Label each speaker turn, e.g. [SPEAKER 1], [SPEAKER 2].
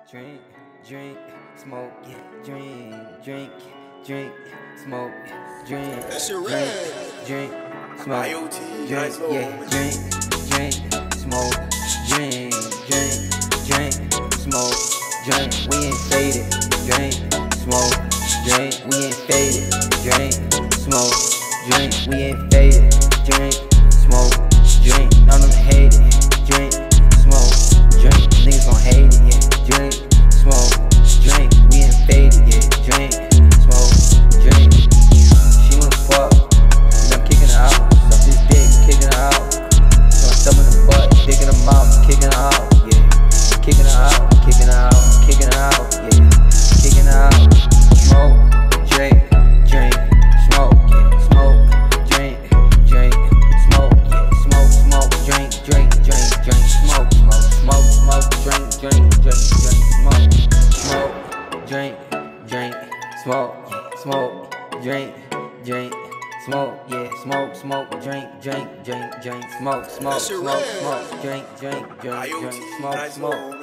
[SPEAKER 1] drink, drink, smoke, drink, drink, drink, smoke, drink,
[SPEAKER 2] that shit
[SPEAKER 1] drink, smoke,
[SPEAKER 2] IoT,
[SPEAKER 1] drink, drink, smoke, drink, smoke, drink. We ain't faded, drink, smoke, drink. We ain't faded, drink, smoke, drink. We ain't faded, drink, smoke, drink. None of them hate it, drink, smoke, drink. Niggas gon' hate it, yeah. Drink, smoke, drink. We ain't faded, yeah. Drink, smoke, drink. She wanna fuck, and I'm kicking her out. Suck this dick, kicking her out. Thumb in the butt, dick in the mouth, kicking her out, yeah. Kicking her out, kicking her out, kicking her out, yeah. Kicking her out. Smoke, drink, drink, smoke, yeah. Smoke, drink, drink, smoke, yeah. Smoke, smoke, drink, drink, drink, drink, smoke, smoke, smoke, smoke, drink, drink, drink, drink, smoke, smoke, drink, drink, smoke, smoke, drink, drink, smoke, yeah, smoke, smoke, drink, drink, drink, drink, smoke, smoke, smoke, smoke, drink, drink, drink, drink, smoke, smoke.